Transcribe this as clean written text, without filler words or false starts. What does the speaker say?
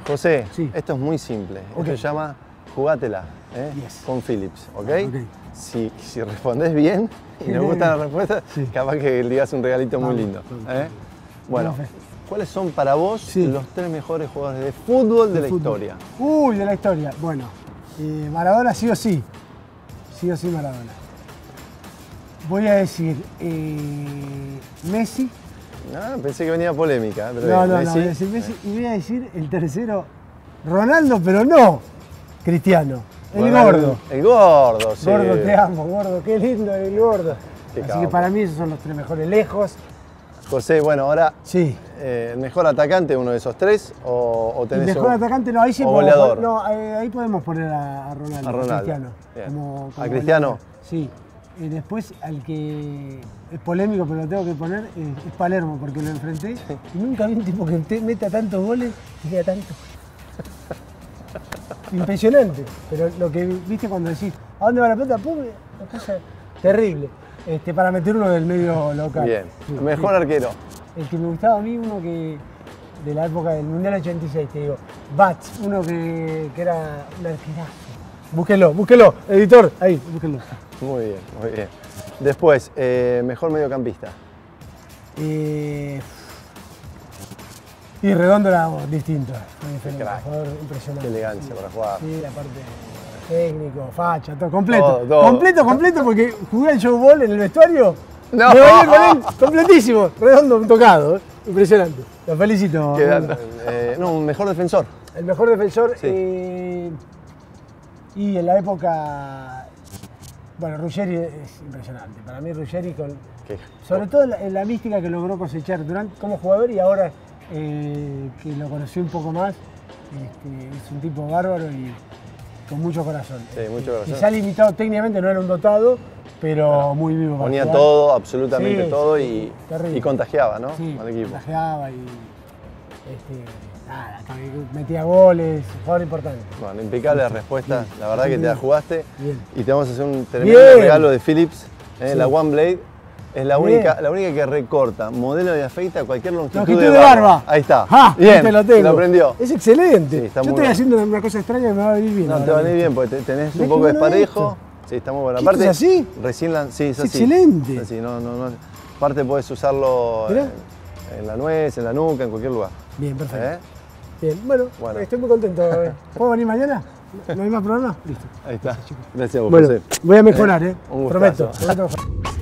José, Sí. esto es muy simple. Ok. Esto se llama Jugátela, Yes. con Philips, ¿ok? Ok. Si respondes bien y le gustan las respuestas, Sí. capaz que le digas un regalito muy Vamos, lindo. vamos, ¿Eh? Bueno, Buena fe. ¿cuáles son para vos Sí. los 3 mejores jugadores de fútbol de la Fútbol. historia? Uy, de la historia. Bueno, Maradona sí o sí. Sí o sí Maradona. Voy a decir Messi. Ah, pensé que venía polémica. Pero No, bien, no, Messi. no, voy a decir Messi. Y voy a decir el tercero, Ronaldo, pero no Cristiano. El gordo. El gordo, sí. Gordo, te amo, gordo. Qué lindo el gordo. Qué Así capo. que para mí esos son los 3 mejores lejos. José, bueno, ahora, Sí. ¿el mejor atacante uno de esos 3 o El tenés mejor atacante, no, ahí sí o podemos goleador? No, ahí podemos poner a Ronaldo, A Ronaldo. Cristiano. Bien. ¿A como Cristiano? goleador. Sí. Y después, al que es polémico, pero lo tengo que poner, es Palermo, porque lo enfrenté y nunca vi un tipo que meta tantos goles y llega tanto. Impresionante. Pero lo que viste cuando decís, ¿a dónde va la pelota? ¡Pum! Una cosa terrible. Para meter uno del medio local. Bien. Sí, Mejor sí. arquero. El que me gustaba a mí, uno que de la época del Mundial 86, te digo, Bats, uno que era un arquerazo. Búsquelo, editor, ahí, búsquelo. Muy bien, muy bien. Después, mejor mediocampista. Y Redondo era distinto, muy diferente, crack. jugador impresionante. Qué elegancia para jugar. Sí, la parte técnico, facha, todo completo. Todo. Completo, porque jugué al showball en el vestuario. No. Me bañé con él, completísimo, Redondo tocado, impresionante. Lo felicito. Queda- Redondo. un mejor defensor. El mejor defensor, Sí. y en la época, bueno, Ruggeri es impresionante. Para mí Ruggeri, sobre todo la mística que logró cosechar durante, como jugador y ahora que lo conocí un poco más, es un tipo bárbaro y con mucho corazón. Sí, mucho corazón. Quizá limitado técnicamente, no era un dotado, pero muy vivo. para Ponía jugar. todo, absolutamente Sí, todo sí, terrible. y contagiaba, ¿no? Sí, Al equipo. contagiaba y nada, metía goles, jugador importante. Bueno, impecable la respuesta. Bien. La verdad que te la jugaste. Bien. Y te vamos a hacer un tremendo Bien. regalo de Philips. Sí. La One Blade es la Bien. única que recorta modelo de afeita cualquier longitud, Longitud de de barba. Ahí está. ¡Ja! Bien, Te lo tengo. aprendió. Es excelente. Sí, está Yo muy estoy bueno. haciendo una cosa extraña que me va a venir bien. No, ahora. te va a venir bien porque tenés Mirá un poco qué de bueno desparejo. esto. Sí, está muy bueno. ¿Qué, esto es así? Recién sí, es Es así. excelente. Es así, no. Aparte podés usarlo Mirá. en la nuez, en la nuca, en cualquier lugar. Bien, perfecto. ¿Eh? Bien, bueno, Bueno. estoy muy contento. ¿Puedo venir mañana? ¿No hay más programa? Listo. Ahí está. Gracias a vos, Bueno, José. voy a mejorar, Un gustazo. Prometo. Prometo mejorar.